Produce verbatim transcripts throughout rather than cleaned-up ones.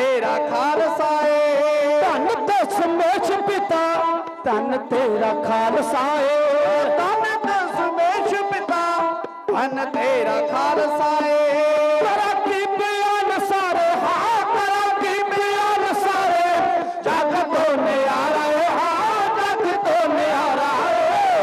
तेरा खालसा है। धन दशमेश पिता धन तेरा खालसा है। धन दशमेश पिता धन तेरा खालसा है। करा की बयान सारे हाँ करा की बयान सारे जग तो न्यारा है हाँ जग तो न्यारा है।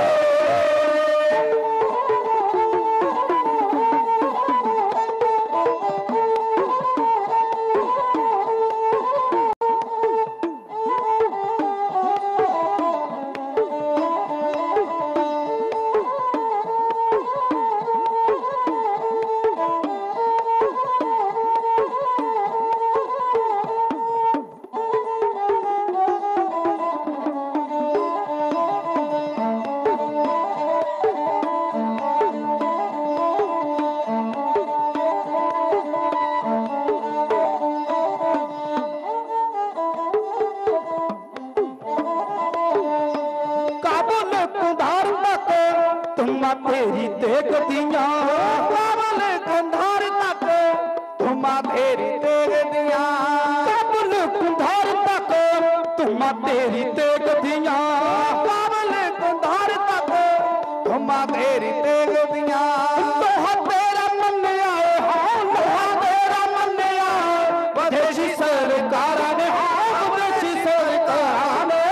तेरी देख दिया काबुल कुंधार तक तुम तेरी देख दिया। काबुल कुंधार तक तुम तेरी देख दिया। काबुल कुंधार तक तुम तेरी देख दिया। लोहा तेरा मन आए हाँ लोहा तेरा मन आए विदेशी सरकार ने हाँ विदेशी सरकार ने।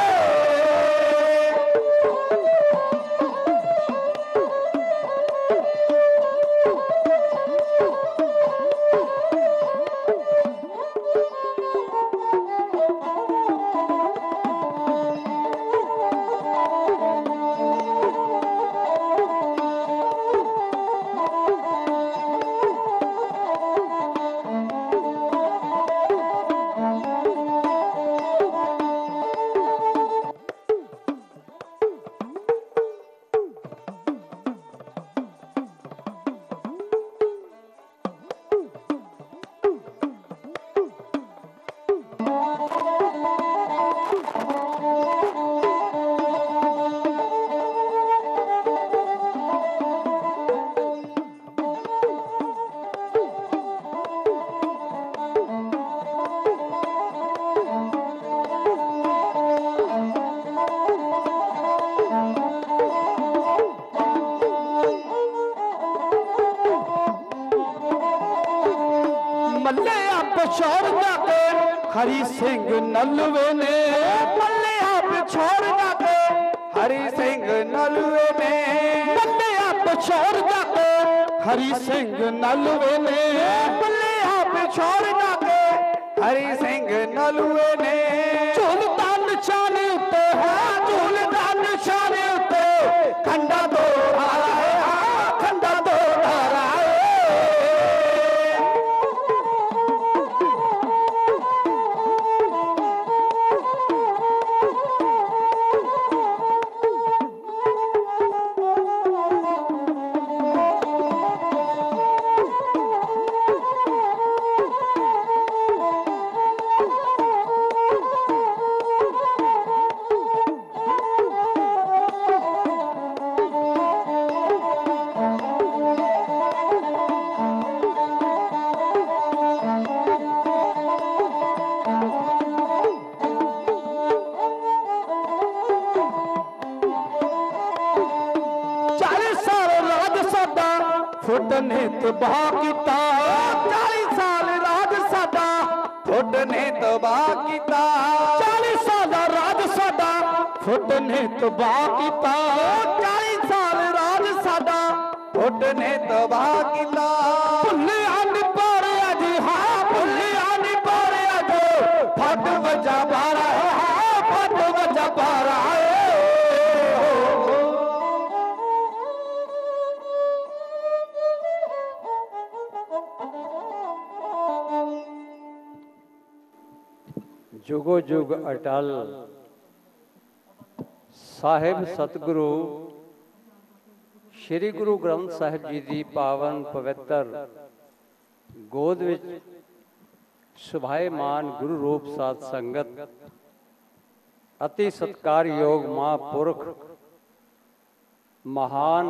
हरि सिंह नलवे ने मल्ले आप छोड़ जाके हरि सिंह नलवे ने मल्ले आप छोड़ जाके हरि सिंह नलवे ने मल्ले आप छोड़ जाके हरि सिंह नलवे ने झूलता निशाने उत्ते है झूलता निशाने उत्ते खंडा दो धारा है हाँ खंडा दो धारा है। ने तबाह किता चालीस साल राज साडा फुट ने तबाह किता चालीस साल राज साडा फुट ने तबाह किता चालीस साल राज साडा फुट ने तबाह किता भुलिया नी पारिया जी हाँ भुलिया नी पारिया जो फट वजा बारा है हाँ फट वजा बारा है। जुगो जुग अटल साहिब सतगुरु श्री गुरु ग्रंथ साहिब जी की पावन पवित्र गोद विच सुभायमान गुरु रूप साध संगत अति सत्कार योग महापुरख महान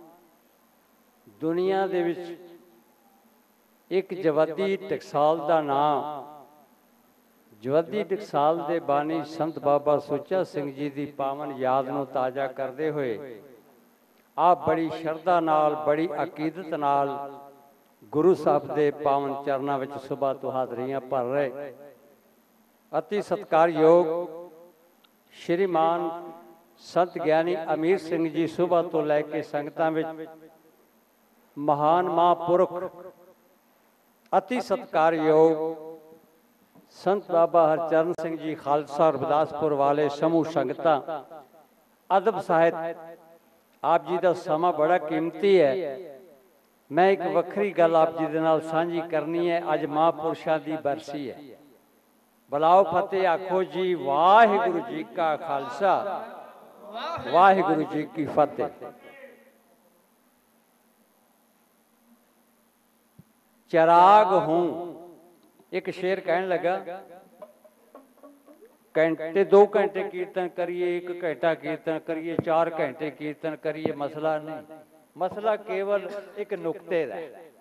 दुनिया दे विच एक जवादी टकसाल का नाम ਜਵੱਦੀ ਟਕਸਾਲ ਦੇ ਬਾਣੀ ਸੰਤ ਬਾਬਾ ਸੁੱਚਾ ਸਿੰਘ ਜੀ ਦੀ ਪਾਵਨ ਯਾਦ ਨੂੰ ਤਾਜ਼ਾ ਕਰਦੇ ਹੋਏ ਆਪ ਬੜੀ ਸ਼ਰਧਾ ਨਾਲ, ਬੜੀ ਅਕੀਦਤ ਨਾਲ ਗੁਰੂ ਸਾਹਿਬ ਦੇ ਪਾਵਨ ਚਰਨਾਂ ਵਿੱਚ ਸੁਬਾ ਤੋਂ ਹਾਜ਼ਰੀਆਂ ਭਰ ਰਹੇ ਅਤੀ ਸਤਿਕਾਰਯੋਗ ਸ਼੍ਰੀਮਾਨ ਸੰਤ ਗਿਆਨੀ ਅਮੀਰ ਸਿੰਘ ਜੀ ਸੁਬਾ ਤੋਂ ਲੈ ਕੇ ਸੰਗਤਾਂ ਵਿੱਚ ਮਹਾਨ ਮਹਾਂਪੁਰਖ ਅਤੀ ਸਤਿਕਾਰਯੋਗ संत बाबा हरचरण सिंह जी खालसा रविदासपुर वाले समूह संगत अदब साहित आप जी का समा बड़ा कीमती है। मैं एक वक्री गल आप जी दे नाल सांझी करनी है। अज महापुरुषों की बरसी है। बुलाओ फतेह आखो जी वाहिगुरु जी का खालसा वाहिगुरु जी की फतेह। चिराग हूं एक शेर कहन लगा, घंटे दो घंटे कीर्तन करिए, एक घंटा कीर्तन करिए, चार घंटे कीर्तन करिए, मसला नहीं। मसला केवल एक नुक्ते का।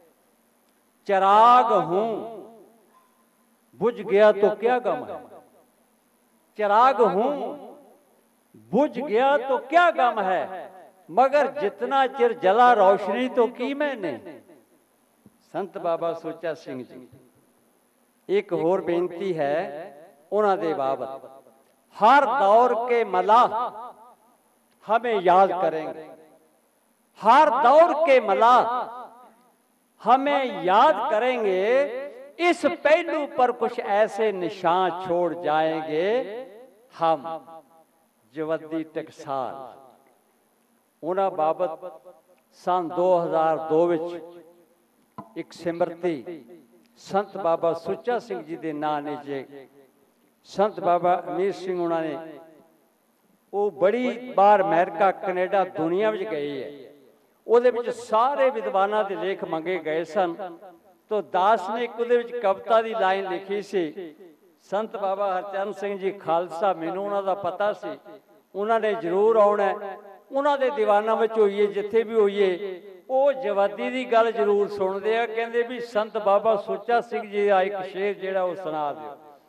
चिराग हूं बुझ गया तो क्या गम है, चिराग हूं बुझ गया तो क्या गम है, मगर जितना चिर जला रोशनी तो की मैंने। संत बाबा सुच्चा सिंह जी। एक होर बेनती है उन्हां दे बाबत, हर दौर के मलाह हमें याद करेंगे, हर दौर के मलाह हमें याद करेंगे। इस पहलू पर कुछ ऐसे निशान छोड़ जाएंगे हम। जवद्दी टकसाल उन्हां बाबत सन दो हज़ार दो विच एक सिमरती संत बाबा सुच्चा सिंह जी के नां नीचे संत बाबा अमीर सिंह उन्होंने वो बड़ी बार अमेरिका कनेडा दुनिया में गए है। उहदे विच सारे विद्वानां दे लेख मंगे गए सन। तो दास ने एक उहदे विच कविता की लाइन लिखी सी, संत बाबा हरचरण सिंह जी खालसा मैनूं उन्हां दा पता सी, उन्होंने जरूर आउणा, उन्हां दे दीवानां विच होईए जिथे भी होईए वो जवादी की गल जरूर सुनते हैं। कहते भी संत बाबा सुच्चा सिंह जी का एक शेर जिहड़ा वो सुना दो।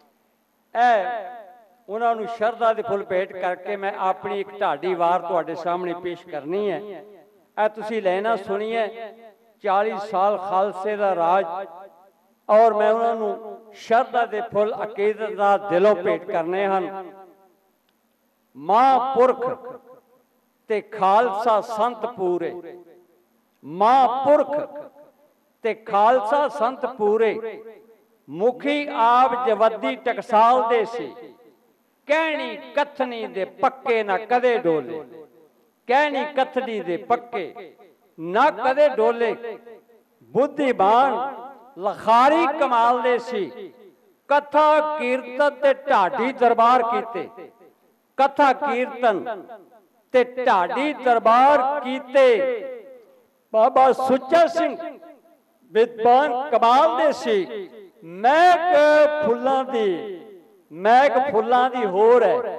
ए उन्होंने शरधा के फुल भेंट करके मैं अपनी एक ढाडी वार तुहाडे सामने पेश करनी है। ए तुसीं लेना सुनिए। चालीस साल खालसे का राज और मैं उन्होंने शरधा के फुल अकीदत का दिलों भेंट करने हैं। महापुरख ते खालसा संत पूरे, महापुरख ते खालसा संत पूरे, मुखी आप जवद्दी टकसाल दे सी, कहनी कथनी दे पक्के ना कदे डोले, कहनी कथनी दे पक्के ना कदे डोले, बुद्धिमान लखारी कमाल दे सी, कथा कीर्तन ते ढाडी दरबार कीते, कथा कीर्तन ते ढाडी दरबार कीते। बाबा सुच्चा सिंह विद्वान कमाल दे सी, महक फुल्लां दी, महक फुल्लां दी होर है,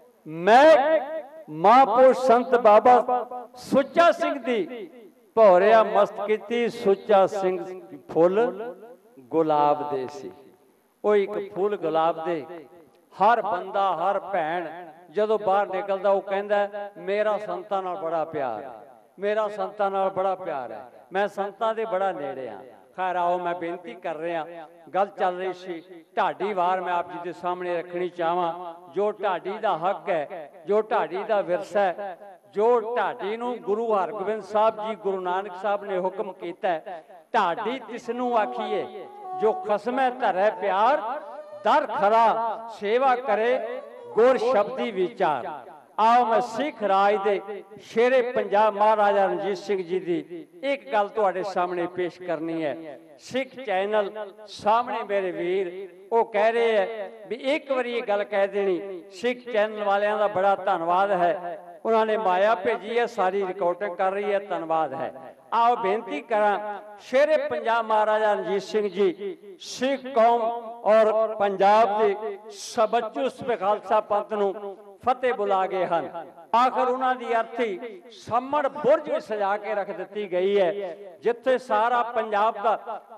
महक महापुरुष संत बाबा सुच्चा सिंह दी भौरिया मस्त कीती। सुच्चा सिंह फुल गुलाब दे सी, वो एक फुल गुलाब दे। हर बंदा हर भैन जदों बाहर निकलदा वो कहंदा मेरा संतां नाल बड़ा प्यार है, मेरा संतां नाल बड़ा प्यार है, मैं संतां दे बड़ा नेड़े हाँ। खैर आओ मैं बेनती कर रहा, गल चल रही सी ढाडी वार मैं आप जी के सामने रखनी चाहवां। जो ढाडी दा हक है, जो ढाडी दा विरसा है, जो ढाडी नूं गुरु हरगोबिंद साहब जी गुरु नानक साहब ने हुक्म कीता है, ढाडी तिसनूं आखीए जो खसमै धरै प्यार, दर खरा सेवा करे गुर शब्दी विचार। आओ मैं सिख राज दे शेरे पंजाब महाराजा रणजीत सिंह जी की एक गल तुहाडे सामने पेश करनी है। सिख चैनल सामने मेरे वीर वो कह रहे हैं भी एक बार ये गल कह देनी। सिख चैनल वालियां दा बड़ा धन्यवाद है, उन्होंने माया भेजी है, सारी रिकॉर्डिंग कर रही है, धन्यवाद है। आओ बेनती करा शेरे पंजाब महाराजा रणजीत सिंह जी सिख कौम और पंजाब के सबचू खालसा पंथ नूं फतेह बुला गए हैं। आखिर उन्होंने अर्थी समण बुरज सजा के रख दी गई है, जिथे सारा पंजाब का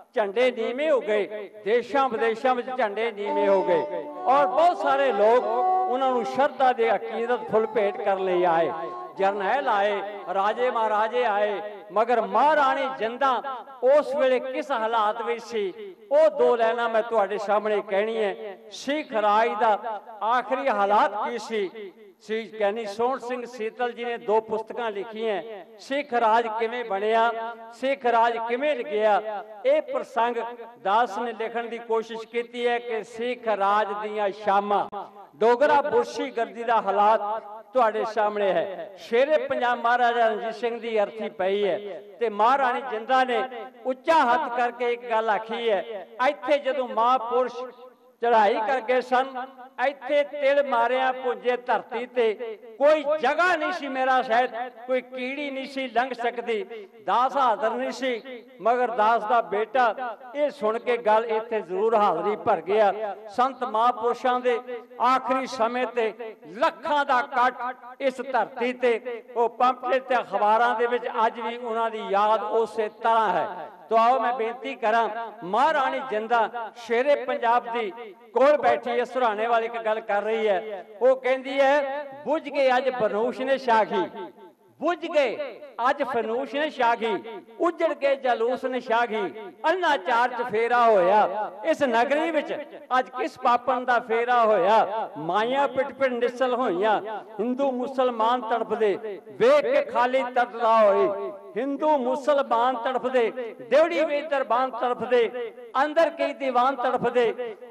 झंडे नीवे हो गए, देशों विदेशों में झंडे नीवे हो गए और बहुत सारे लोग उन्होंने श्रद्धा दे अकीदत फुल भेंट कर ले आए। जरनैल आए, राजे महाराजे आए, मगर महाराणी जिंदा उस वेले किस हालात में सी, वो दो लाइनां मैं तुहाडे सामने कहनी है। सिख राज दा आखिरी हालात की सी। श्री ज्ञानी सोहण सिंह सीतल जी ने दो पुस्तकां लिखी हैं, सिख राज किवें बनिया, सिख राज किवें लिखिया। ये प्रसंग दास ने लिखण की कोशिश की है कि सिख राज दियां शामां, डोगरा बुरशी गर्दी दा हालात तुहाडे सामने है। शेरे पंजाब महाराजा रणजीत सिंह की अर्थी पई है ते महाराणी जिंदा ने उच्चा हथ करके एक गल आखी है, इत्थे जदों महापुरुष चढ़ाई करके सन, इत्थे तिल मारिया पुंजे धरती ते कोई जगह नहीं सी, मेरा शायद कोई कीड़ी नहीं सी लंघ सकती, दास हाजर नहीं सी, मगर दास दा बेटा ये सुन के गल इत्थे जरूर हाजरी भर गया। संत महापुरुषां दे आखिरी समय ते लखां दा कट इस धरती ते वो पंपलेट ते अखबारां दे विच अज भी उन्हां दी याद उसे तरह है। तो आओ मैं बेनती करा, महाराणी जिंदा शेरे पंजाब दी कोल बैठी है, सुराने वाली एक गल कर रही है। वो कहती है बुझ गए अज फनूश ने शाखी, बुझ गए अज फनूश ने शाखी, उजड़ के जलूस ने शाखी, अन्ना चार च फेरा होया, इस नगरी विच अज किस पापन दा फेरा होया, माया पिट पिट निसल होइया, हिंदू मुसलमान तड़फदे वेख के खाली तड़फदा होई, हिंदू मुसलमान तड़फदे देवड़ी वे दरबान तड़फदे, अंदर कई दीवान तड़फदे,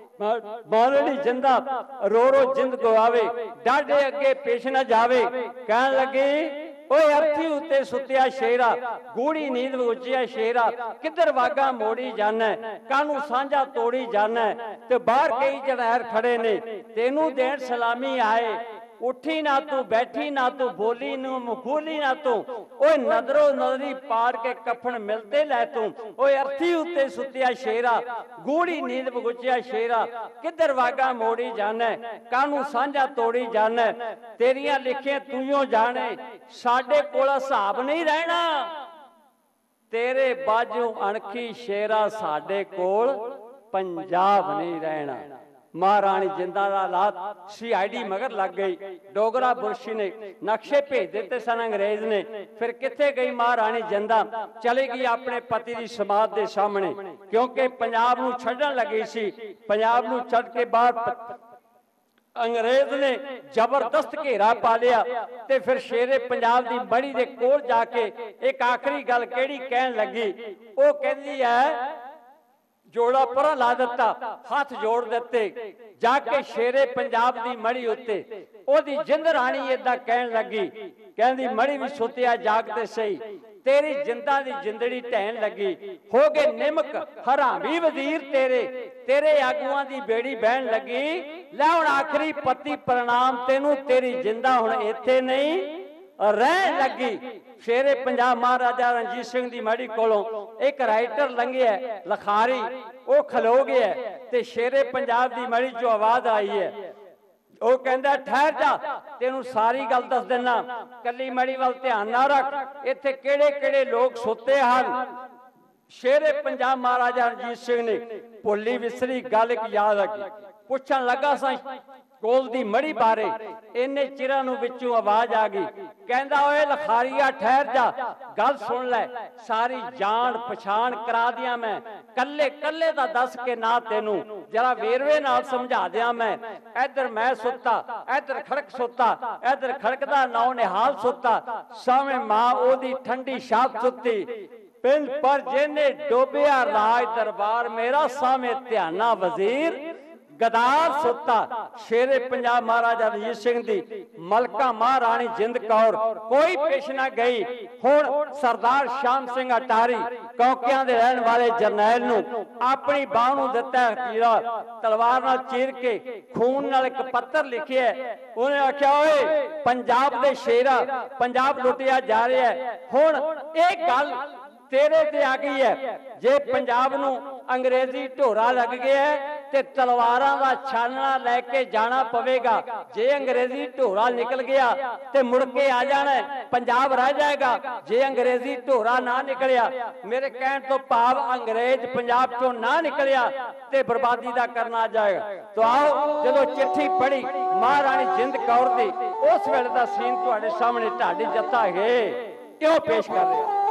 महाराणी जिंदा रो रो जिंद गवावे, डाडे अगे पेश न जावे, कहन लगे ओए अर्थी उत्ते सुत्या शेरा, गूढ़ी नींद उचिया शेरा, किधर वागा मोड़ी जाना, कानू सांझा तोड़ी जाना, ते बाहर कई जरनैल खड़े ने तेनू देण सलामी आए, उठी ना तू बैठी ना तू बोली नू मुखोली ना तू, ओए नजरो नजरी पार के कफन मिलते लै तू, ओए अर्थी उत्ते सुत्या शेरा, गूढ़ी नींद बगुचिया शेरा, किधर वागा मोड़ी जाना, कानू सांझा तोड़ी जाना, तेरियां लिखियां तूं जाने, साडे कोल हिसाब नहीं रहना, तेरे बाजू अणखी शेरा साडे कोल पंजाब नहीं रहना। महाराणी जिंदा दा हालात सी आई डी मगर लग गई, डोगरा बुरशी ने नक्शे भेज दिते सन अंग्रेज ने, फिर किथे गई महाराणी जिंदा, चली गई अपने पति की समाध के सामने, क्योंकि पंजाब नूं छड्डण लगी सी। पंजाब नूं छड्ड के बाद अंग्रेज ने जबरदस्त घेरा पा लिया, ते फिर शेरे पंजाब की बड़ी दे कोल जाके एक आखिरी गल केड़ी कहन लगी, वो कहती है जोड़ा परा ला दिता, हाथ जोड़ दिते, जाके शेरे पंजाब की मड़ी उत्ते ओदी जिंद राणी इदा कहन लगी, कहंदी मड़ी भी सुतिया जागते सही, तेरी जिंदा दी जिंदड़ी ढहन लगी, हो गए निमक हरामी वजीर तेरे, तेरे आगुआं दी बेड़ी बहन लगी, लै हुण आखिरी पति प्रणाम तेनू, तेरी जिंदा हुण इत्थे नहीं रह लगी। शेरे पंजाब महाराजा रणजीत सिंह की मड़ी कोलों एक राइटर लंघिया लखारी, वो खलो गया ते शेरे पंजाब की मड़ी जो आवाज आई है, वो कहता ठहर जा तेनू सारी गल दस देना, कली मड़ी वाल ध्यान ना रख, इत्थे केड़े केड़े लोग सुते हन। शेरे पंजाब महाराजा रणजीत सिंह ने भुली विसरी गल एक याद आ गई, पुछन लगा सा कोल दी मड़ी बारे, इन्ने चिरां नूं विचों आवाज आ गई, कहंदा ओए लखारिया ठहर जा, गल सुन लै, सारी जान पछाण करा दियां मैं, कल्ले कल्ले दा दस के ना तेनू जरा वेरवे नाल समझा दियां मैं, इधर मैं सुता, इधर खड़क सुता, इधर खड़कदा नौ निहाल सुता, सावें मां ओदी ठंडी छाप सुती, पिंड पर जिन्ने डोबिया राज दरबार मेरा, सावें ध्याना वजीर गदार सुता। शेरे पंजाब महाराजा रणजीत सिंह दी मलका महाराणी जिंद कौर कोई पेश ना गई, हुण सरदार श्याम सिंह अटारी कौकियां दे रहन वाले जरनैल नूं अपनी बाह नूं दिता कीड़ा, तलवार नाल चीर के खून नाल एक पत्तर लिखिया, उन्हें आख्या ओए पंजाब दे शेरा, पंजाब लुटिया जा रहा है, हुण एक गल तेरे ते आ गई है, जे पंजाब नूं अंग्रेजी ढोरा लग गया है ਤੇ ਤਲਵਾਰਾਂ ਦਾ ਛਾਨਣਾ ਲੈ ਕੇ ਜਾਣਾ ਪਵੇਗਾ। ਜੇ ਅੰਗਰੇਜ਼ੀ ਢੋਰਾ ਨਿਕਲ ਗਿਆ ਤੇ ਮੁੜ ਕੇ ਆ ਜਾਣਾ, ਪੰਜਾਬ ਰਹਿ ਜਾਏਗਾ। ਜੇ ਅੰਗਰੇਜ਼ੀ ਢੋਰਾ ਨਾ ਨਿਕਲਿਆ, ਮੇਰੇ ਕਹਿਣ ਤੋਂ ਭਾਵ ਅੰਗਰੇਜ਼ ਪੰਜਾਬ ਚੋਂ ਨਾ ਨਿਕਲਿਆ ਤੇ ਬਰਬਾਦੀ ਦਾ ਕਰਨਾ ਆ ਜਾਏਗਾ। तो आओ जो चिट्ठी पढ़ी महारानी जिंद कौर दी, उस वेले का सीन तुहाडे सामने ढाडी जत्था है क्यों पेश कर रहे हैं।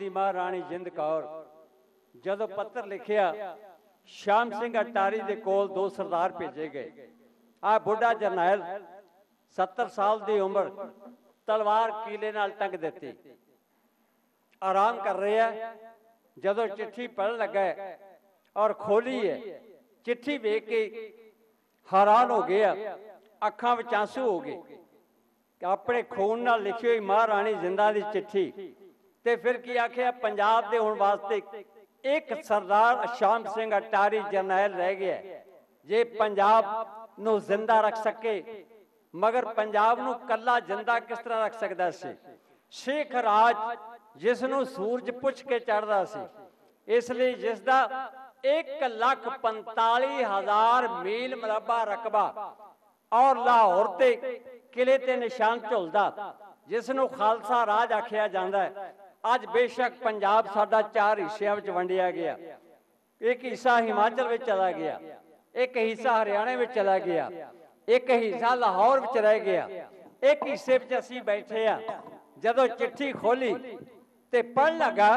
ਬੀਬੀ ਮਹਾਰਾਣੀ ਜਿੰਦ ਕੌਰ ਜਦੋਂ ਪੱਤਰ ਲਿਖਿਆ ਸ਼ਾਮ ਸਿੰਘ ਅਟਾਰੀ ਦੇ ਕੋਲ ਦੋ ਸਰਦਾਰ ਭੇਜੇ ਗਏ। ਆ ਬੁੱਢਾ ਜਰਨੈਲ ਸੱਤਰ ਸਾਲ ਦੀ ਉਮਰ ਤਲਵਾਰ ਕੀਲੇ ਨਾਲ ਟੰਗ ਦਿੱਤੀ ਆਰਾਮ ਕਰ ਰਿਹਾ। ਜਦੋਂ ਚਿੱਠੀ ਪੜ੍ਹਨ ਲੱਗਾ ਔਰ ਖੋਲੀ ਹੈ ਚਿੱਠੀ ਵੇਖ ਕੇ ਹੈਰਾਨ ਹੋ ਗਿਆ, ਅੱਖਾਂ ਵਿੱਚ ਆਂਸੂ ਹੋ ਗਏ ਕਿ ਆਪਣੇ ਖੂਨ ਨਾਲ ਲਿਖੀ ਹੋਈ ਮਹਾਰਾਣੀ ਜਿੰਦਾਂ ਦੀ ਚਿੱਠੀ। ਤੇ ਫਿਰ ਕੀ ਆਖਿਆ, ਪੰਜਾਬ ਦੇ ਹੋਣ ਵਾਸਤੇ ਇੱਕ ਸਰਦਾਰ ਸ਼ਾਮ ਸਿੰਘ ਅਟਾਰੀ ਜਰਨੈਲ ਰਹਿ ਗਿਆ। ਜੇ ਪੰਜਾਬ ਨੂੰ ਜ਼ਿੰਦਾ ਰੱਖ ਸਕੇ, ਮਗਰ ਪੰਜਾਬ ਨੂੰ ਕੱਲਾ ਜਿੰਦਾ ਕਿਸ ਤਰ੍ਹਾਂ ਰੱਖ ਸਕਦਾ ਸੀ? ਸਿੱਖ ਰਾਜ ਜਿਸ ਨੂੰ ਸੂਰਜ ਪੁੱਛ ਕੇ ਚੜ੍ਹਦਾ ਸੀ, ਇਸ ਲਈ ਜਿਸ ਦਾ ਇੱਕ ਲੱਖ ਪੰਤਾਲੀ ਹਜ਼ਾਰ ਮੀਲ ਮੁਰੱਬਾ ਰਕਬਾ ਔਰ ਲਾਹੌਰ ਤੇ ਕਿਲੇ ਤੇ ਨਿਸ਼ਾਨ ਝੁਲਦਾ, ਜਿਸ ਨੂੰ ਖਾਲਸਾ ਰਾਜ ਆਖਿਆ ਜਾਂਦਾ ਹੈ। ਅੱਜ ਬੇਸ਼ੱਕ ਪੰਜਾਬ ਸਾਡਾ ਚਾਰ ਹਿੱਸਿਆਂ ਵਿੱਚ ਵੰਡਿਆ ਗਿਆ, ਇੱਕ ਹਿੱਸਾ ਹਿਮਾਚਲ ਵਿੱਚ ਚਲਾ ਗਿਆ, ਇੱਕ ਹਿੱਸਾ ਹਰਿਆਣੇ ਵਿੱਚ ਚਲਾ ਗਿਆ, ਇੱਕ ਹਿੱਸਾ ਲਾਹੌਰ ਵਿੱਚ ਰਹਿ ਗਿਆ, ਇੱਕ ਹਿੱਸੇ ਵਿੱਚ ਅਸੀਂ ਬੈਠੇ ਆ। ਜਦੋਂ ਚਿੱਠੀ ਖੋਲੀ ਤੇ ਪੜ੍ਹਨ ਲੱਗਾ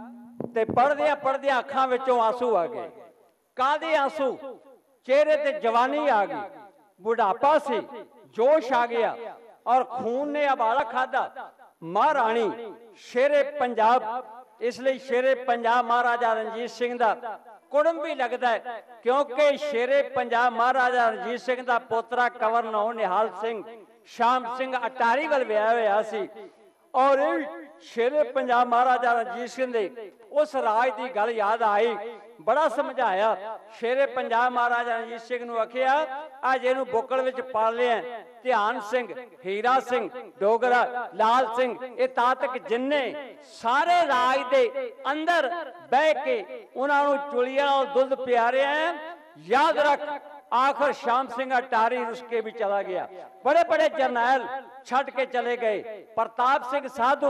ਤੇ ਪੜ੍ਹਦਿਆਂ ਪੜ੍ਹਦਿਆਂ ਅੱਖਾਂ ਵਿੱਚੋਂ ਆਂਸੂ ਆ ਗਏ। ਕਾਹਦੇ ਆਂਸੂ? ਚਿਹਰੇ ਤੇ ਜਵਾਨੀ ਆ ਗਈ, ਬੁਢਾਪਾ ਸੀ, ਜੋਸ਼ ਆ ਗਿਆ ਔਰ ਖੂਨ ਨੇ ਉਬਾਲਾ ਖਾਦਾ। ਮਹਾਰਾਣੀ ਸ਼ੇਰੇ ਪੰਜਾਬ, ਇਸ ਲਈ ਸ਼ੇਰੇ ਪੰਜਾਬ ਮਹਾਰਾਜਾ ਰਣਜੀਤ ਸਿੰਘ ਦਾ ਕੁੜਮ ਵੀ ਲੱਗਦਾ ਹੈ, ਕਿਉਂਕਿ ਸ਼ੇਰੇ ਪੰਜਾਬ ਮਹਾਰਾਜਾ ਰਣਜੀਤ ਸਿੰਘ ਦਾ ਪੋਤਰਾ ਕੰਵਰ ਨੌ ਨਿਹਾਲ ਸਿੰਘ ਸ਼ਾਮ ਸਿੰਘ ਅਟਾਰੀ ਵੱਲ ਵਿਆਹਿਆ ਹੋਇਆ ਸੀ। ਔਰ ਸ਼ੇਰੇ ਪੰਜਾਬ ਮਹਾਰਾਜਾ ਰਣਜੀਤ ਸਿੰਘ ਦੇ ਉਸ ਰਾਜ ਦੀ ਗੱਲ ਯਾਦ ਆਈ, ਬੜਾ ਸਮਝਾਇਆ। ਸ਼ੇਰੇ ਪੰਜਾਬ ਮਹਾਰਾਜਾ ਰਣਜੀਤ ਸਿੰਘ ਨੂੰ ਆਖਿਆ, ਅੱਜ ਇਹਨੂੰ ਬੁੱਕਲ ਵਿੱਚ ਪਾਲ ਲਿਆ। ਧਿਆਨ ਸਿੰਘ, ਹੀਰਾ ਸਿੰਘ, ਡੋਗਰਾ, ਲਾਲ ਸਿੰਘ, ਇਹ ਤਾਂ ਤੱਕ ਜਿੰਨੇ ਸਾਰੇ ਰਾਜ ਦੇ ਅੰਦਰ ਬਹਿ ਕੇ ਉਹਨਾਂ ਨੂੰ ਚੁਲੀਆਂ ਨਾਲ ਦੁੱਧ ਪਿਆਰਿਆ। ਯਾਦ ਰੱਖ, ਆਖਰ ਸ਼ਾਮ ਸਿੰਘ ਅਟਾਰੀ ਰੁਸ ਕੇ ਵੀ ਚਲਾ ਗਿਆ। बड़े बड़े जरनैल छड़ के चले गए। प्रताप सिंह साधु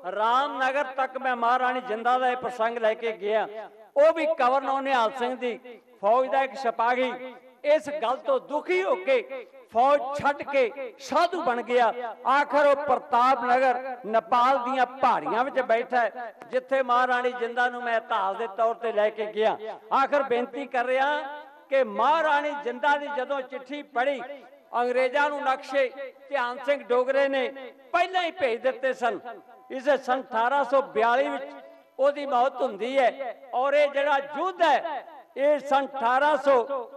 रामनगर तक मैं महारानी जिंदा का प्रसंग लैके गया, वो भी कंवर नौ निहाल सिंह दी फौज का एक सिपाही इस गल तो दुखी होके फौज छड़ के साधु बन गया। आखिर वो प्रताप नगर नेपाल दियां पहाड़ियां विच बैठा है, जिथे महारानी जिंदा नूं मैं ढाल दे तौर ते लैके गया। आखिर बेनती कर रहा कि महारानी जिंदा दी जदों चिट्ठी पढ़ी, अंग्रेजां नूं नक्शे ध्यान सिंह डोगरे ने पहले ही भेज दिते सन। इस सन अठारह सौ बयाली विच ओदी मौत हुंदी है और ये जिहड़ा युद्ध है ये सन अठारह सौ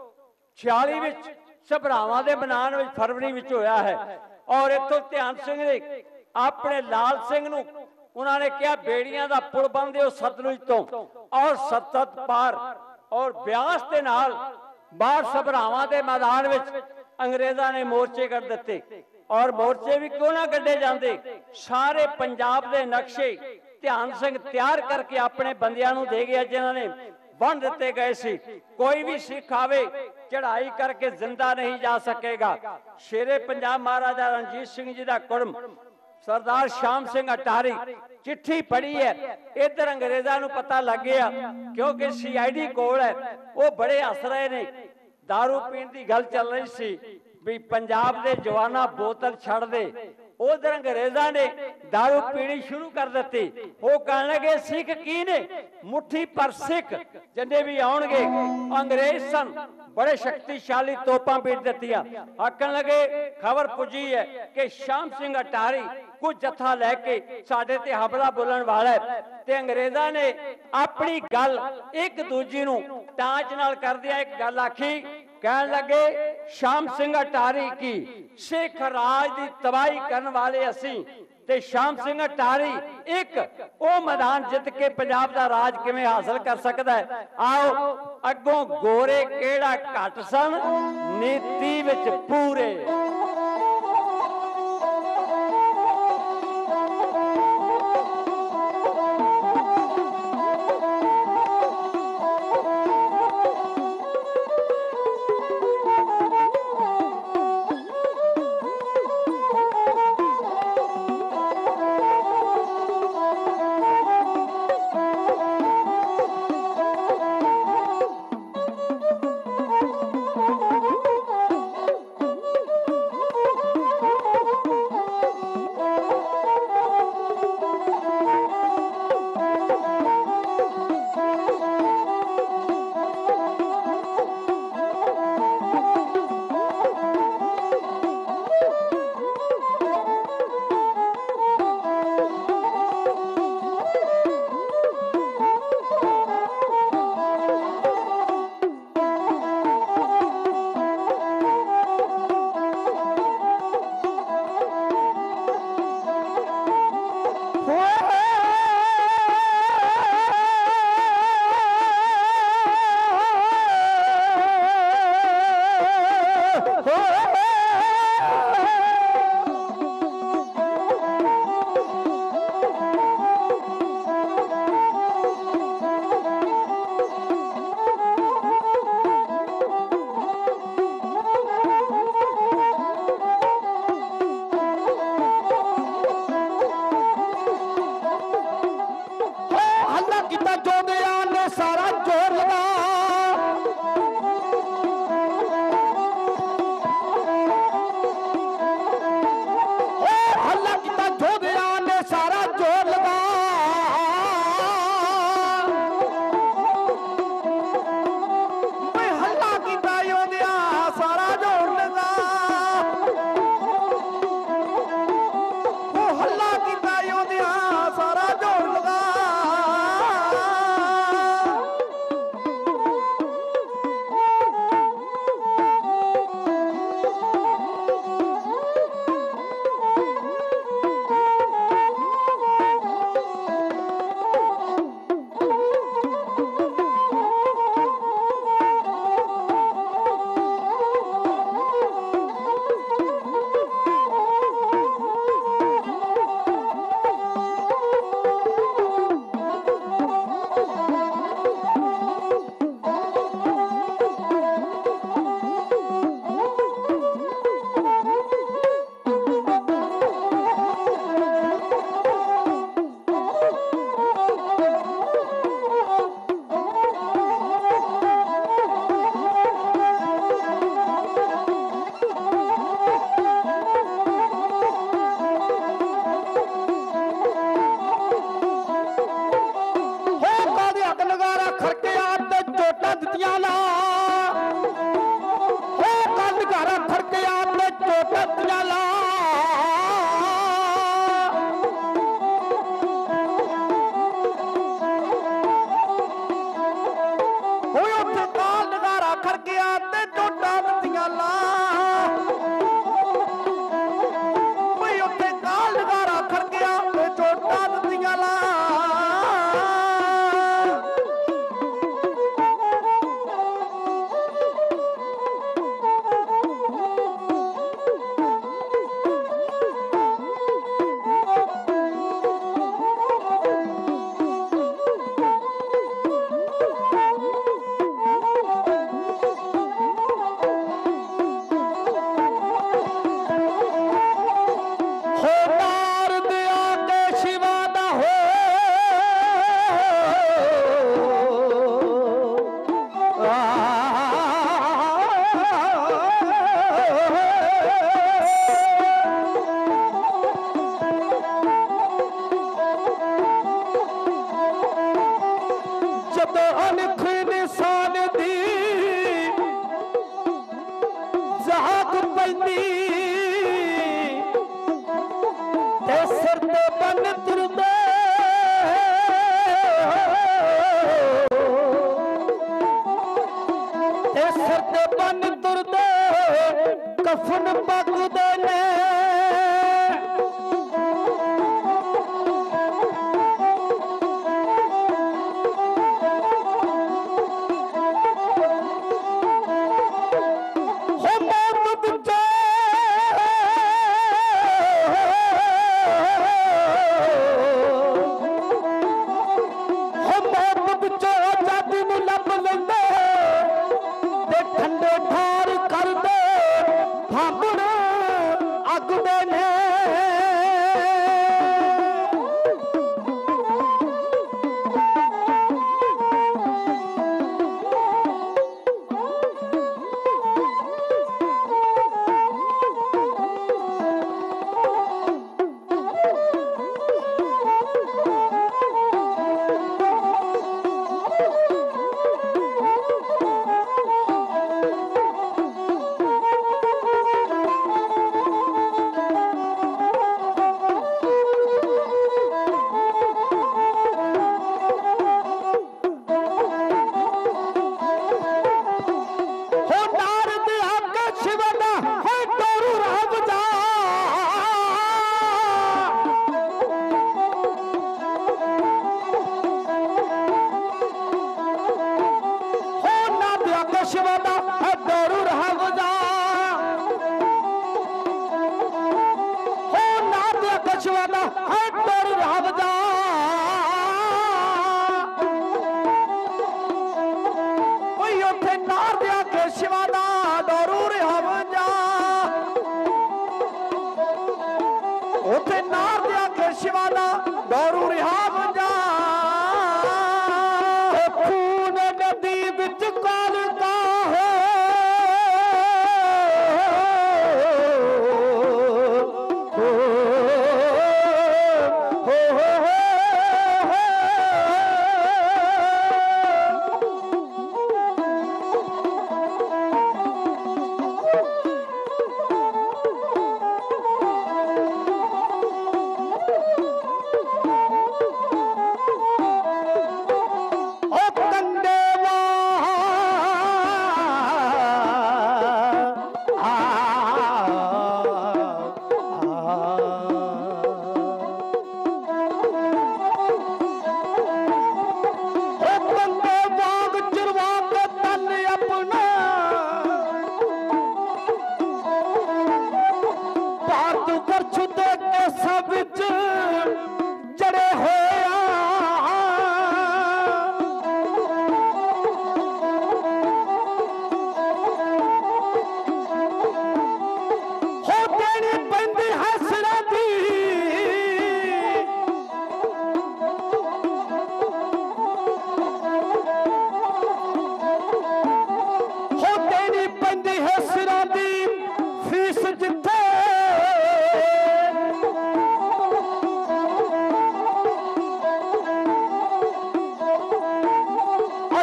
छियाली विच सभरावां दे मैदान विच फरवरी विच होया है। और इत्थों ध्यान सिंह ने अपने लाल सिंह नूं उन्होंने कहा बेड़ियां दा पुल बन दिओ सतलुज तो और सतत पार और ब्यास दे नाल बाहर सभरावां दे मैदान विच अंग्रेजां ने मोर्चे कर दिते। और मोर्चे भी क्यों ना कड्डे जांदे, सारे पंजाब दे नक्शे ध्यान सिंह तैयार करके अपने बंदियां नूं दे गया जिन्हां ने बन दिते गए सी। कोई भी सिख आवे चढ़ाई करके जिंदा नहीं जा सकेगा। शेरे पंजाब महाराजा रणजीत सिंह जी का कुड़म सरदार श्याम सिंह अटारी चिट्ठी पढ़ी है, इधर अंग्रेजां नूं पता लग गया क्योंकि सी आई डी कोल है, वो बड़े हस रहे ने। दारू पीण की गल चल रही सी भी पंजाब दे जवाना बोतल छड़ दे, उधर अंग्रेजां ने दारू पीनी शुरू कर दी। वो कहने लगे सिख की ने, मुट्ठी पर सिख जिन्ने भी आउणगे अंग्रेज सन, बड़े शक्तिशाली तोपां पीट दित्तियां। आखण लगे खबर पुजी है कि श्याम सिंह अटारी कुछ जत्था लैके साडे ते हमला बोलण वाला है। ते अंग्रेजां ने अपनी गल एक दूजी नूं टांच नाल कर दिया, एक गल आखी, कहने लगे श्याम सिंह अटारी की सिख राज की तबाही करने वाले असी ते श्याम सिंह अटारी एक वो मैदान जित के पंजाब का राज किवें हासिल कर सकता है। आओ अगों गोरे केड़ा घट सन, नीति विच पूरे। ਦਿੱਤੀਆਂ ਲਾ ਉਹ ਕੰਨ ਘਰ ਖੜਕਿਆ ਤੇ ਚੋਟਾਂ ਦਿੱਤੀਆਂ ਲਾ ਹੋਏ ਉੱਥੇ ਕਾਲ ਨਗਾਰਾ ਖੜਕਿਆ ਤੇ ਚੋਟਾਂ ਦਿੱਤੀਆਂ ਲਾ ਹੋਏ ਉੱਥੇ ਕਾਲ ਨਗਾਰਾ ਖੜਕਿਆ ਤੇ ਚੋਟਾਂ ਦਿੱਤੀਆਂ ਲਾ ਕਫਨ ਪਗਦੇ ਨੇ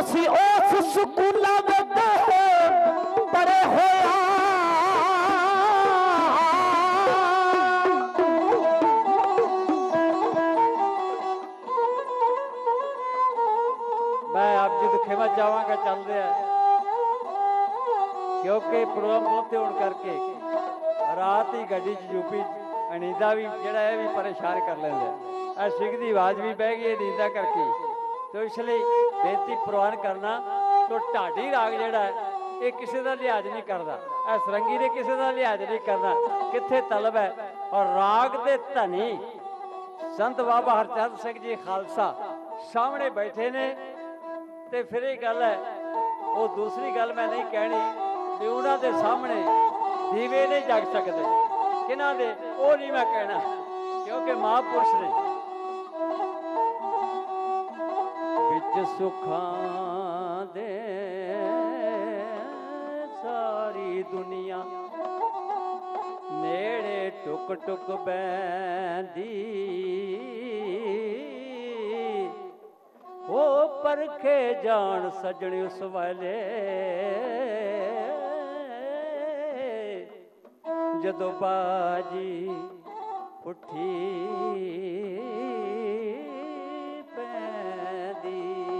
ਅਸੀਂ ਉਸ ਸਕੂਲਾਂ ਵਿੱਚ ਪੜੇ ਹੋਇਆ मैं आप जी तो खेमा चाहवागा चल रहा है क्योंकि प्रोग्राम बहुते होने करके रात ही गड्डी च यूपी अनीदा भी जड़ा है भी परेशान कर लेंगे आ सिख की आवाज़ भी बह गई अनीदा करके तो इसलिए बेनती प्रवान करना तो ढाडी राग जड़ा है ये किसी का लिहाज नहीं करता ए सरंगी ने किसी का लिहाज नहीं करना कित्थे तलब है और राग दे धनी संत बाबा हरचंद सिंह जी खालसा सामने बैठे ने ते फिर ये गल है वो दूसरी गल मैं नहीं कहनी भी उन्होंने सामने दीवे नहीं जग सकते किन्हां दे वो नहीं मैं कहना क्योंकि महापुरुष ने विच सुखां दे सारी दुनिया नेड़े टुक टुक बैंदी वो परखे जान सजने उस वाले जदों बाजी उठी पैंदी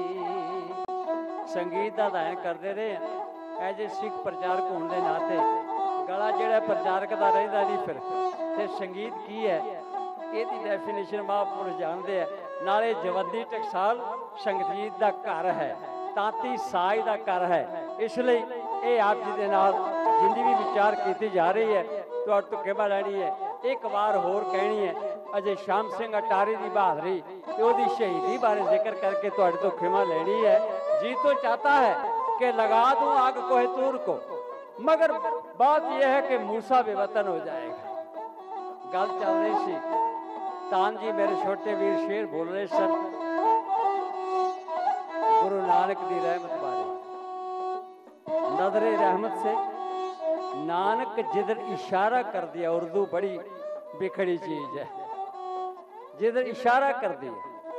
संगीत का अध्ययन करते रहे एज ए सिख प्रचारक होने के नाते गला जोड़ा प्रचारक का रहा नहीं फिर ते संगीत की है ये डेफिनेशन महापुरुष जानते हैं नाले जवद्दी टकसाल संगीत का घर है तांती साज का घर है इसलिए ये आप जी के नाल जिंदी भी विचार की जा रही है तो तो खेमा लैनी है एक बार होर कहनी है अजय श्याम सिंह अटारी की बहादुरी तो शहीदी बारे जिक्र करके तो खेमा लेनी है जी तो चाहता है कि लगा दूं आग कोहिनूर को मगर बात यह है कि मूसा बेवतन हो जाएगा गल चल रही सी तान जी मेरे छोटे वीर शेर बोल रहे सन गुरु नानक की रहमत बारे नजरे रहमत से नानक जिधर इशारा कर दिया उर्दू बड़ी बिखड़ी चीज है जिधर इशारा कर दिया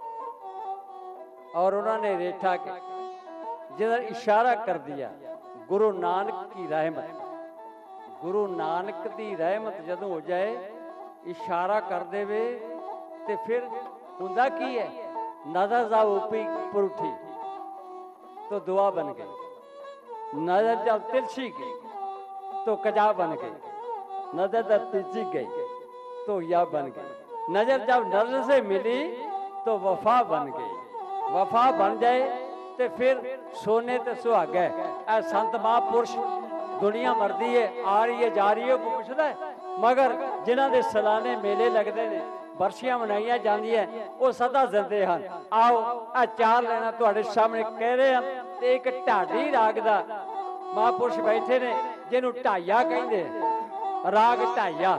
और उन्होंने रेठा के जिधर इशारा कर दिया गुरु नानक की रहमत गुरु नानक की रहमत जदों हो जाए इशारा कर देवे ते फिर हुंदा की है नजर जा ऊपी पर उठी तो दुआ बन गई नजर जब तिरछी गई तो कजा बन गई नजर जब तिरछी गई तो या बन गई नजर जब नजर से मिली तो वफा बन गई वफा बन जाए तो फिर सोने ते सुहागा है संत महापुरुष दुनिया मरदी है आ रही है जा रही है को पुछदा है मगर जिन्हां दे सलाने मेले लगते हैं बरसियां मनाइया जांदियां वो सदा जिंदे हैं आओ आ चार लेना तुहाडे सामने कह रहे हैं ते एक ढाडी राग दा महापुरुष बैठे ने जिन्हों ढाइया कहंदे राग ढाइया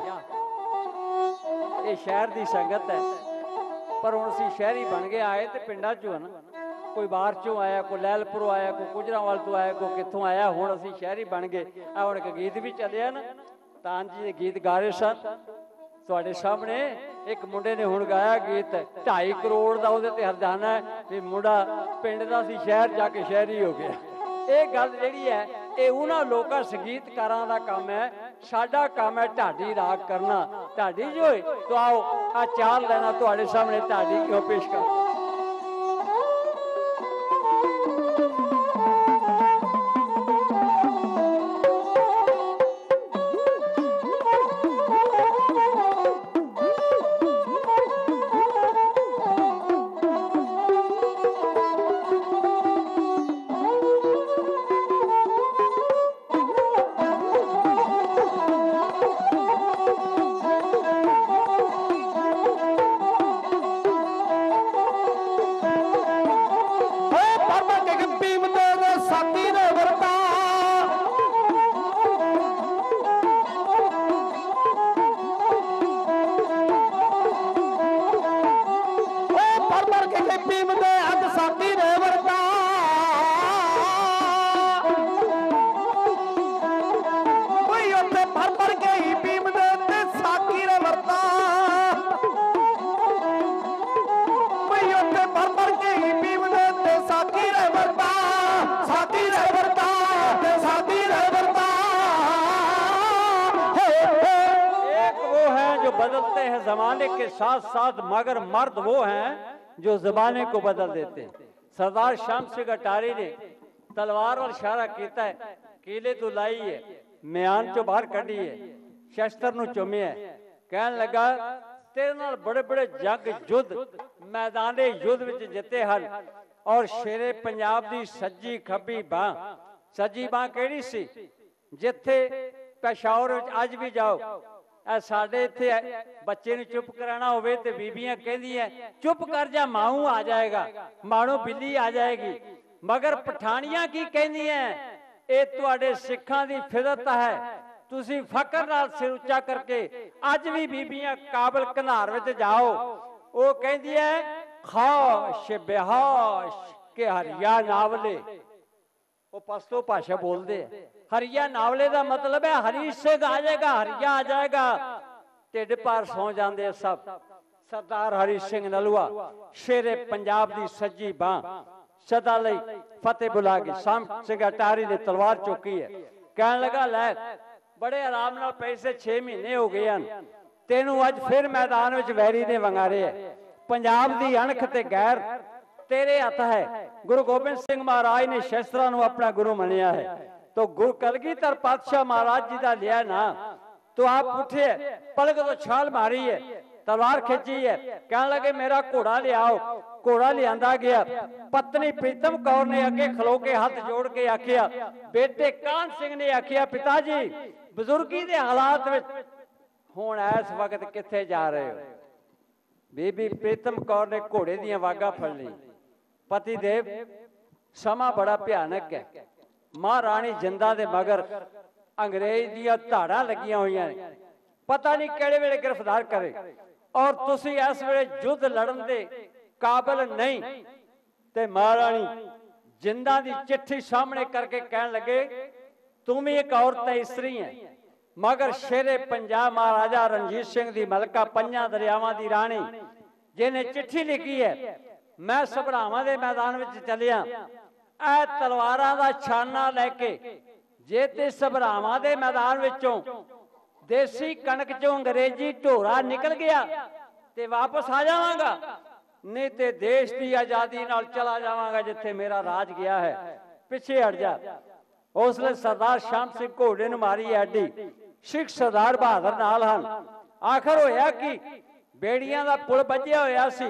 ये शहर की संगत है पर हुण असीं शहरी बन गए आए तो पिंडां चों ना कोई बाहर चों आया कोई लैलपुरों आया कोई गुजरांवाल तो आया कोई कित्थों आया हुण असीं शहरी बन गए आ हुण एक गीत भी चलिया ना तान जी गीत गा रहे सन तुहाडे सामने एक मुंडे ने हुण गाया गीत ढाई करोड़ का उहदे ते हरजाना है भी मुंडा पिंड दा सी शहर जाके शहरी हो गया ये गल जिहड़ी है ये उन्हां लोकां संगीतकारां दा काम है साडा काम है ढाडी राग करना ढाडी जो है तो आओ आ चार लेना तुहाडे सामने ढाडी क्यों पेश कर होते हैं जमाने के साथ साथ, मगर मर्द वो हैं जो जमाने को बदल देते हैं। सरदार श्याम सिंह अटारी ने तलवार और इशारा किया है, कीले तो लाई है, म्यान चो बाहर कढ़ी है, शस्त्र नूं चुमिया, कहन लगा तेरे नाल बड़े बड़े जंग युद्ध मैदाने युद्ध विच जिते हन, और शेरे पंजाब दी सज्जी खब्बी बांह, सज्जी बांह किहड़ी सी जिथे पेशावर विच अज भी जाओ, ए साडे इत्थे बच्चे नूं चुप कराना होवे ते बीबियां कहंदियां चुप कर जा माहू आ जाएगा, मानो बिल्ली आ जाएगी, मगर पठानियां की कहंदियां ਇਹ ਤੁਹਾਡੇ ਸਿੱਖਾਂ ਦੀ ਫਿਦਰਤ ਹੈ, ਤੁਸੀਂ ਫਕਰ ਨਾਲ ਸਿਰ ਉੱਚਾ ਕਰਕੇ ਅੱਜ ਵੀ ਬੀਬੀਆਂ ਕਾਬਲ ਘਨਾਰ ਵਿੱਚ ਜਾਓ। ਉਹ ਕਹਿੰਦੀ ਹੈ ਖਾਸ਼ ਬਿਹਾਸ਼ ਕੇ ਹਰੀਆ ਨਾਵਲੇ, ਉਹ ਪਸ਼ਤੋ ਭਾਸ਼ਾ ਬੋਲਦੇ ਆ। ਹਰੀਆ ਨਾਵਲੇ ਦਾ ਮਤਲਬ ਹੈ ਹਰੀ ਸਿੰਘ ਆ ਜਾਏਗਾ, ਹਰੀਆ ਆ ਜਾਏਗਾ, ਢਿੱਡ ਭਾਰ ਸੌ ਜਾਂਦੇ ਸਭ। ਸਰਦਾਰ ਹਰੀ ਸਿੰਘ ਨਲੂਆ ਸ਼ੇਰੇ ਪੰਜਾਬ ਦੀ ਸੱਜੀ ਬਾਂਹ सदा लई फतेह बुला के शाम सिंह अटारी ने तलवार चुकी है, कहने लगा लै बड़े आराम नाल पैसे छे महीने हो गए हैं, तेनू अज फिर मैदान विच वैरी ने वंगारे है, पंजाब दी अणख ते गैर तेरे हथ है। गुरु गोबिंद सिंह महाराज ने शस्त्रां नू अपना गुरु मनिया है, तो गुरु कलगीधर पातशाह महाराज जी दा लिया ना, तो आप उठे पलक तो छाल मारी है, तलवार खिंची है, कहने लगे मेरा घोड़ा ले आओ। घोड़ा लिया गया। पत्नी प्रीतम कौर ने अगे खलो के हाथ जोड़ के आखिया, बेटे कान सिंह ने आखिया पिता जी बुजुर्गी के हालात में हुण इस वक्त किथे जा रहे हो। बीबी प्रीतम कौर ने घोड़े दी वागा फड़ ली। पति देव समा बड़ा भयानक है, महाराणी जिंदा दे मगर अंग्रेज दियां धाड़ां लगियां होईयां ने, पता नहीं किहड़े वेले गिरफ्तार करे, और तुसी इस वेले युद्ध लड़न दे काबिल नहीं। ते महारानी जिंदा दी चिट्ठी सामने करके कहन लगे तुम एक औरत इस्त्री है, मगर शेरे पंजाब महाराजा रणजीत सिंह दी मलका पंजा दरियावां दी राणी जिन्हें चिट्ठी लिखी है, मैं सभरावां दे मैदान विच चलिया, ऐ तलवारां दा छाना लैके जे ते सभरावां दे मैदान विचों देसी कणक चों अंग्रेजी ढोरा निकल गया ते वापस आ जावांगा, नहीं ते देश की आजादी नाल चला जावांगा जिथे मेरा राज गया है, पिछे हट जा। उसले सरदार श्याम सिंह घोड़े नूं मारी एडी, सिख सरदार बहादुर नाल हन। आखिर होया कि बेड़ियां दा पुल बज्जिया होया सी,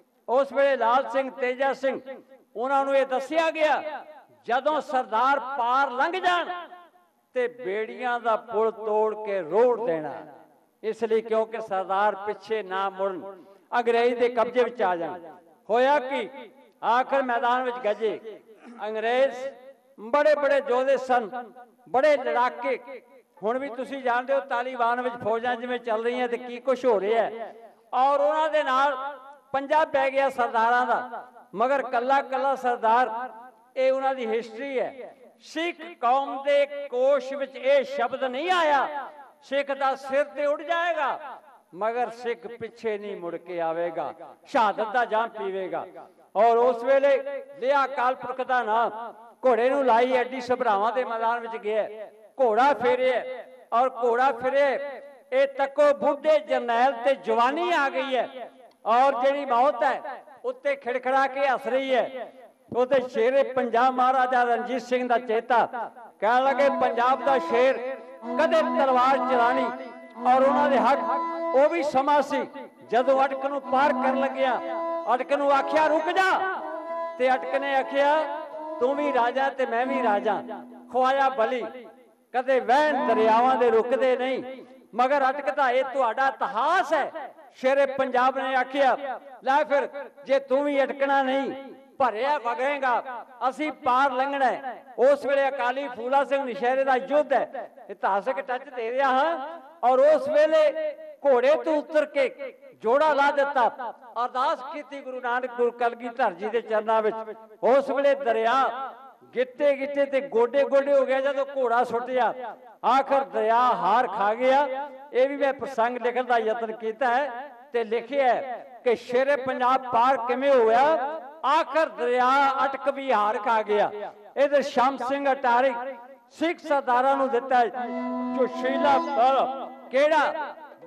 उस वेले लाल सिंह तेजा सिंह उन्हां नूं इह दस्सिया गया जदों सरदार पार लंघ जाण ते बेड़ियां दा पुल तोड़ के रोड़ देना, इसलिए क्योंकि सरदार पिछे ना मुड़न, अंग्रेज दे कब्जे विच आ जाण। होया कि आखिर मैदान विच गजे अंग्रेज बड़े बड़े योधे सन, बड़े लड़ाके। हुण भी तुसीं जानदे हो तालिबान विच फौजां जिवें चल रही हैं ते की कुछ हो रहा है, और उन्हां दे नाल पंजा पै गया सरदारां दा, मगर कल्ला कल्ला सरदार ये उन्हां दी हिस्ट्री है। सिख कौम दे कोश विच ये शब्द नहीं आया सिख दा सिर ते उड़ जाएगा, मगर सिख पिछे नहीं मुड़ के आवेगा, शहादत दा जाम पीवेगा। और उस वेले लिया अकाल पुरख दा नाम, घोड़े नूं लाई एडी सभरावां दे मैदान विच गया, घोड़ा फेरे और घोड़ा फिरे ए तको बुढ़े जरनैल ते जवानी आ गई है, और जिहड़ी मौत है उत्ते खिड़खड़ा के हस रही है। उते शेरे पंजाब महाराजा रणजीत सिंह दा चेता कहण लगे पंजाब दा शेर कदे तलवार चलानी, और उन्हां दे हक वो भी समा सी जदों अटक नूं पार कर लग्या, अटक नूं आख्या रुक जा, ते अटक ने आख्या तू भी राजा ते मैं भी राजा, ख्वाजा बली कदे वहन दरियावां दे रुकदे नहीं, मगर अटक दा ये तुहाडा इतिहास है। शेरे पंजाब ने आख्या लै फिर जे तू भी अटकना नहीं भरिया वगेगा, असी पार लंघना है। उस वेले अकाली फूला सिंह नशहरे दा युद्ध है, इतिहासक टच दे रहा हाँ। और उस वेले घोड़े तो उतर के जोड़ा ला दिता, अरदास की गुरु नानक गुरु कलगीधर जी के चरणों में। उस वेले दरिया गिट्टे गिट्टे ते गोडे गोडे हो गया जब घोड़ा सुटिया, आखिर दरिया हार खा गया। ये भी मैं प्रसंग लिखने का यत्न किया है ते लिखिया है कि शेरे पंजाब पार किवें होया, आखिर दरिया अटक भी हार खा गया। इधर श्याम सिंह अटारी सिख सरदारां नूं दिता जो शीला केड़ा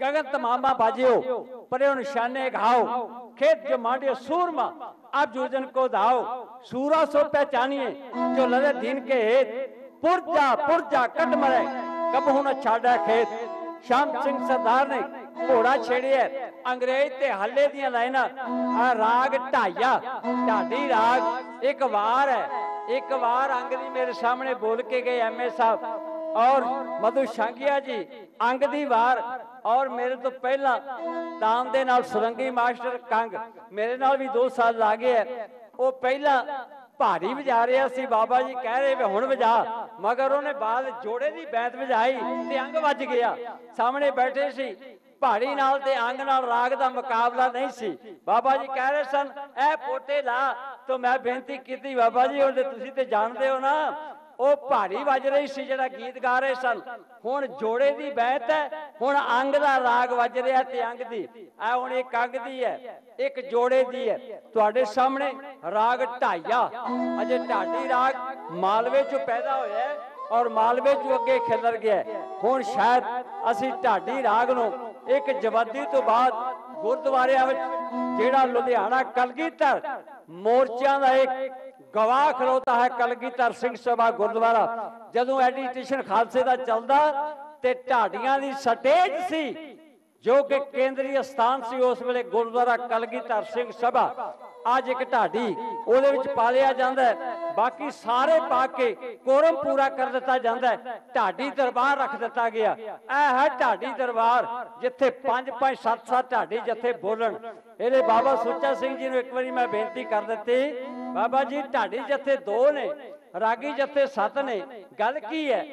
गगन तमामा बाजियो परे निशाने घाओ खेत जो मांडियो सूरमा अब जुर्जन को धाओ सूरा सो पहचानिए जो लड़े दिन के हेत पुरजा पुरजा कट मरे कबहू न छाड़ा खेत श्याम सिंह सरदार ने घोड़ा छेड़िया अंग्रेज ते हल्ले दियां लाइना आ राग ढाइया ढाडी राग एक वार है एक वार अंग दी मेरे सामने बोल के गए एम ए साहब और मधु शांगिया जी अंग दी वार और मेरे तो पहला दाम दे नाल सुरंगी मास्टर कंग मेरे नाल भी दो साल ला गए है वो पहला भारी वजा रहा सी बाबा जी कह रहे वे हुण वजा मगर उन्हें बाद जोड़े दी बैत वजाई ते अंग वज गया सामने बैठे सी भाड़ी नाल ते अंग नाल राग दा मुकाबला नहीं सी बाबा जी कह रहे सन ए पोटे ला तो मैं बेनती की बाबा जी उन्हें तुसी ते जानते हो ना वो भारी वज रही सी जिहड़ा गीत गा रहे सन हुण जोड़े दी बैत है हुण अंग दा राग वज रहा ते अंग दी आ हुण एक अंग दी है एक जोड़े दी है तुहाडे सामने राग ढाइया अजे ढाडी राग मालवे चों पैदा होया है और मालवे चों अगे खिलर गया हुण शायद असी ढाडी राग नूं एक जवादी तो बाद गुरुद्वारियां विच जिहड़ा लुधियाना कलगीधर मोर्चियां दा एक गवाह खलोता है कलगीधर सिंह सभा गुरुद्वारा जदों एडिटेशन खालसे दा चलदा ते ढाडियां दी स्टेज सी जो कि केंद्रीय स्थान सी उस वेले गुरुद्वारा कलगीधर सिंह सभा आज एक ढाडी ਉਹਦੇ ਵਿੱਚ ਪਾਲਿਆ ਜਾਂਦਾ ਹੈ ਬਾਕੀ ਸਾਰੇ ਪਾ ਕੇ ਕੋਰਮ ਪੂਰਾ ਕਰ ਦਿੱਤਾ ਜਾਂਦਾ ਹੈ ਢਾਡੀ ਦਰਬਾਰ ਰੱਖ ਦਿੱਤਾ ਗਿਆ ਇਹ ਹੈ ਢਾਡੀ ਦਰਬਾਰ ਜਿੱਥੇ ਪੰਜ ਪੰਜ ਸੱਤ ਸੱਤ ਢਾਡੀ ਜਥੇ ਬੋਲਣ ਇਹਦੇ ਬਾਬਾ ਸੁੱਚਾ ਸਿੰਘ ਜੀ ਨੂੰ ਇੱਕ ਵਾਰੀ ਮੈਂ ਬੇਨਤੀ ਕਰ ਦਿੱਤੀ ਬਾਬਾ ਜੀ ਢਾਡੀ ਜਥੇ ਦੋ ਨੇ ਰਾਗੀ ਜਥੇ ਸੱਤ ਨੇ ਗੱਲ ਕੀ ਹੈ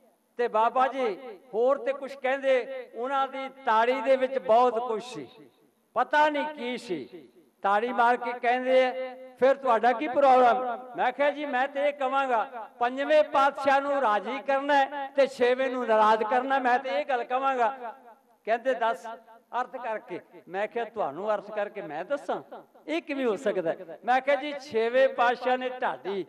ਤੇ ਬਾਬਾ ਜੀ ਹੋਰ ਤੇ ਕੁਝ ਕਹਿੰਦੇ ਉਹਨਾਂ ਦੀ ਤਾੜੀ ਦੇ ਵਿੱਚ ਬਹੁਤ ਕੁਝ ਸੀ ਪਤਾ ਨਹੀਂ ਕੀ ਸੀ ताड़ी मार के कहते हैं फिर तुहाडा की प्रॉब्लम मैं कहा जी मैं तो ये कहांगा पंजवें पातशाह नूं राजी करना है ते छेवें नूं नाराज करना मैं तो ये गल कहांगा कहते दस अर्थ करके मैं कहा तुहानूं अर्थ करके मैं दसां ये किवें हो सकदा मैं कहा जी छेवें पातशाह ने ढाडी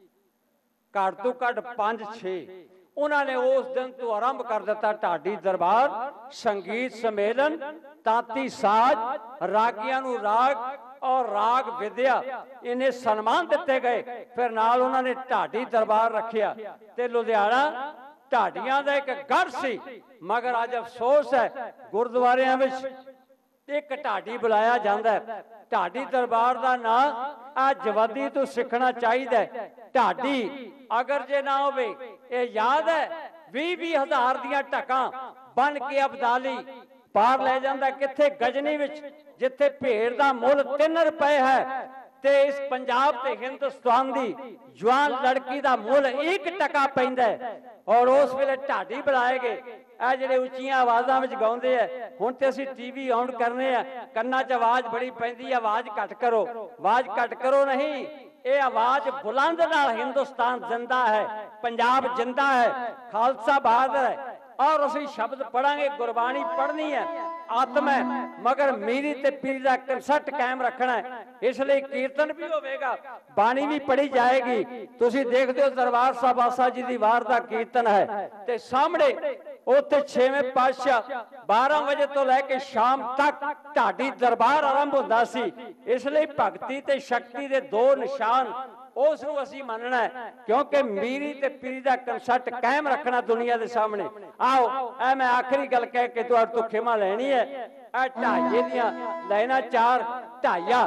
घट तो घट पांच छे उन्होंने उस दिन तो आरंभ कर दिता ढाडी दरबार संगीत सम्मेलन ताती साज रागियां नूं राग और राग विद्या इन्हें सम्मान दिते गए फिर नाल उन्होंने ढाडी दरबार रखिया ते लुधियाना ढाडियां दा एक गढ़ सी मगर अज अफसोस है गुरुद्वारियां विच एक ढाडी बुलाया जाता है ढाडी दरबार का नाम आ जवादी तो सीखना चाहिए ढाडी अगर जे ना होवे ये याद है भी भी हजार दियां टका बन के अबदाली पार ले जाता किथे गजनी विच जिथे भेड़ का मुल तीन रुपए है ते इस पंजाब ते हिंदुस्तान दी जवान लड़की का मुल एक टका पैंदा है और उस वेले ढाडी बुलाए गए आ जिहड़े उच्चियां आवाज़ां विच गाउंदे आ हुण ते असीं टीवी ऑन करने आ कन्नां च आवाज़ बड़ी पैंदी है आवाज़ घट करो आवाज़ घट करो नहीं ये आवाज़ बुलंद नाल हिंदुस्तान जिंदा है पंजाब जिंदा है खालसा बहादुर है और असीं शब्द पढ़ांगे गुरबाणी पढ़नी है आत्म है मगर मीरी ते पीरी दा कंसर्ट कायम रखना है इसलिए कीर्तन भी होवेगा बाणी भी पढ़ी जाएगी तुसीं देखदे हो दरबार साहब आसा जी दी वार दा कीर्तन है ते सामने उत्थे छेवें पातशाह बारह बजे तो लैके शाम तक ढाडी दरबार आरंभ होंदा सी इसलिए भगती ते शक्ति दे दो निशान उस नूं असीं मनना है क्योंकि मीरी ते पीरी दा कंसर्ट कायम रखना दुनिया दे सामने आओ ऐ मैं आखिरी गल कह के तुहाडे तो खिमा लैनी है ऐ ढाइये दियां लाइनां चार ढाइया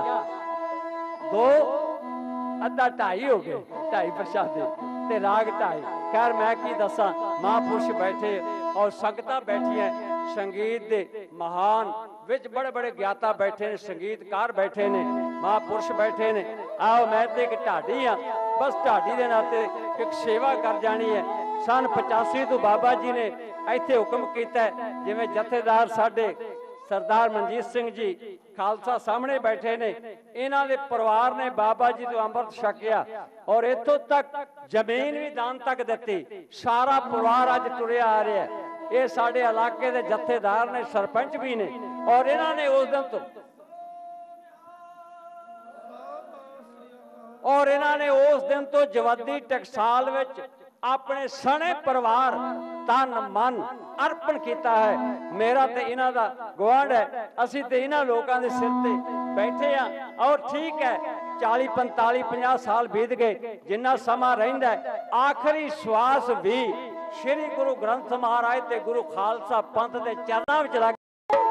दो अद्धा ढाई हो गए ढाई प्रशादे ते राग ढाई खैर मैं की दसा महापुरुष बैठे और संगतां बैठियां संगीत दे महान विच बड़े बड़े ज्ञाता बैठे ने संगीतकार बैठे ने महापुरुष बैठे ने आओ मैं तो एक ढाडी हाँ बस ढाडी के नाते एक सेवा कर जानी है सन पचासी तो बाबा जी ने इत्थे हुक्म किया है जिवें जथेदार साडे सरदार मनजीत सिंह जी खालसा सामने बैठे ने इन्हां दे परिवार ने बाबा जी तो अमृत छकिया और इत्थों तक जमीन भी दान तक दिती सारा परिवार अज तुरिया आ रहा है ये साडे इलाके दे जथेदार ने सरपंच भी ने और इन्हां ने उस दिन तो और इन्हां ने उस दिन तो जवादी टकसाल विच अपने सने परिवार तन मन अर्पण किया है। मेरा तो इन्हां दा गुआंढ है, असीं ते इन्हां लोकां दे सिर ते बैठे हाँ। और ठीक है चाली पंताली पचास साल बीत गए, जिन्ना समा रहिंदा है आखिरी श्वास भी श्री गुरु ग्रंथ महाराज ते गुरु खालसा पंथ के चरणों में लग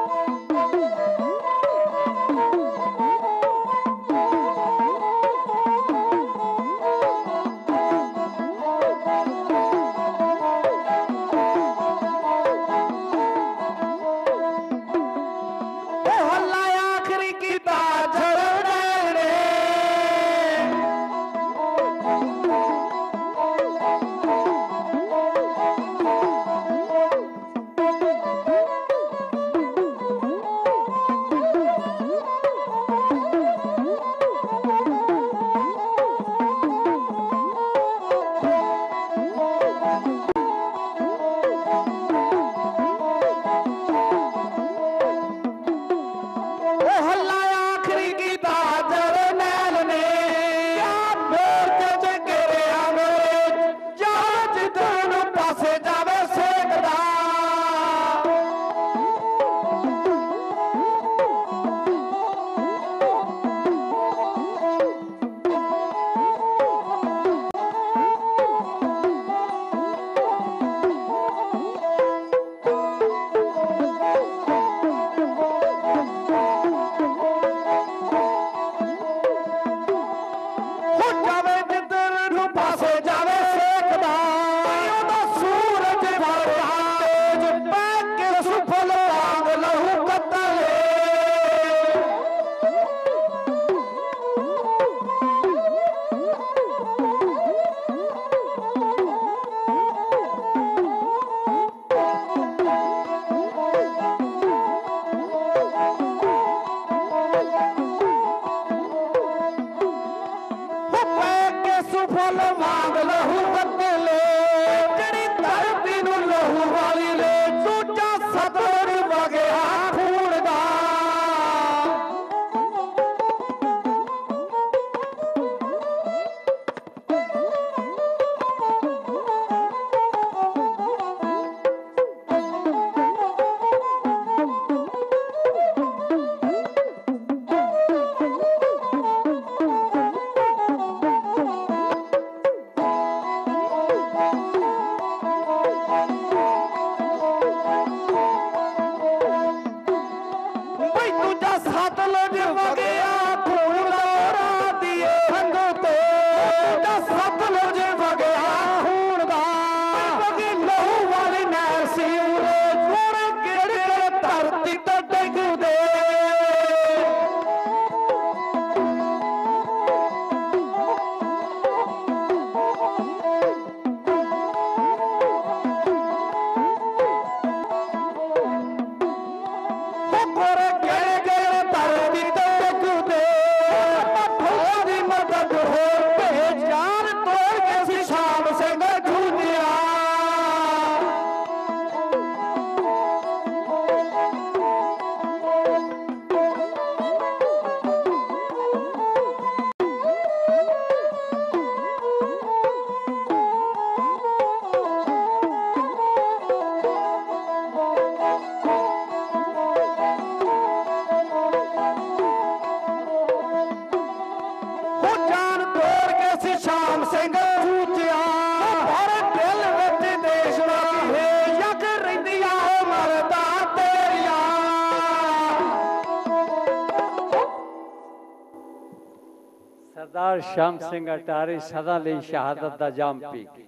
सरदार श्याम सिंह अटारी सदा ਲਈ शहादत का जाम पी गई।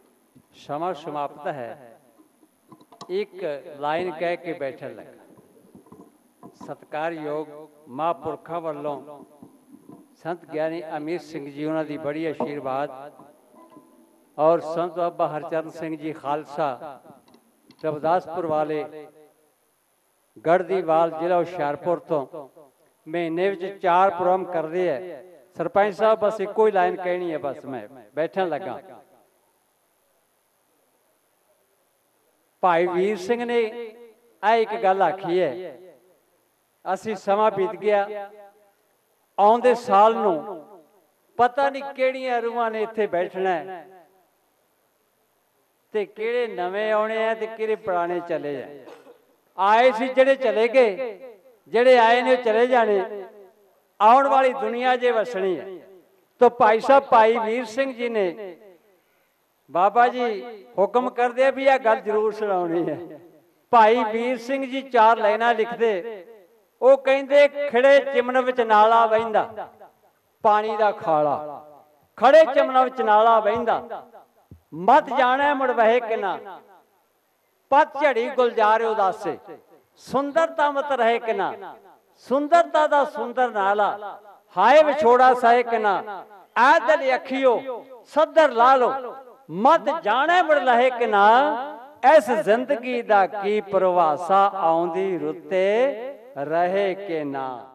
समा समाप्त है, एक लाइन कह के बैठन लगा। सत्कार योग महापुरखा वालों संत ज्ञानी अमीर सिंह जी उन्हों की बड़ी आशीर्वाद और संत बाबा हरचरण सिंह जी खालसा रविदासपुर वाले गढ़दीवाल जिला हुशियारपुर तो महीने में चार प्रोग्राम कर रहे हैं। सरपंच साहब बस एक ही लाइन कहनी है, बस मैं बैठन लगा। भाई वीर सिंह ने आ एक गल आखी है, असी समा बीत गया, आउंदे साल नूं पता नहीं किहड़ियां रूहां ने इत्थे बैठना है। ਤੇ ਕਿਹੜੇ ਨਵੇਂ ਆਉਣੇ ਆ ਤੇ ਕਿਹੜੇ ਪੁਰਾਣੇ ਚਲੇ ਜਾਏ। ਆਏ ਸੀ ਜਿਹੜੇ ਚਲੇ ਗਏ, ਜਿਹੜੇ ਆਏ ਨੇ ਚਲੇ ਜਾਣੇ। ਆਉਣ ਵਾਲੀ ਦੁਨੀਆ ਜੇ ਵਸਣੀ ਹੈ। तो भाई साहब भाई वीर सिंह जी ने बाबा जी हुक्म कर दिया भी यह गल जरूर सुनानी है। भाई वीर सिंह जी चार लाइना लिखते, वो कहते खड़े चिमन विच नाला बहिंदा पानी दा खाला, खड़े चिमन विच नाला बहिंदा मत जाने मुड़ वहे किना, पत झड़ी गुलजार उदासे, सुंदरता मत रहे किना, सुंदरता दा सुंदर नाला, हाय विछोड़ा सहे किना, आदल अखियो सदर ला लो, मत जाने मुड़ लहे किना, इस जिंदगी दा की प्रवासा आउंदी रुते रहे के ना।